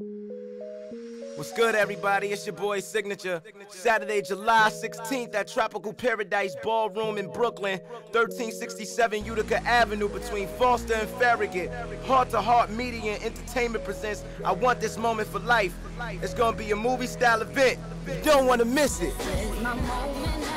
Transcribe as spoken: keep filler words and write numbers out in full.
What's good, everybody? It's your boy Signature. Saturday, July sixteenth at Tropical Paradise Ballroom in Brooklyn, thirteen sixty-seven Utica Avenue between Foster and Farragut. Heart to Heart Media and Entertainment presents I Want This Moment for Life. It's gonna be a movie style event. You don't wanna miss it.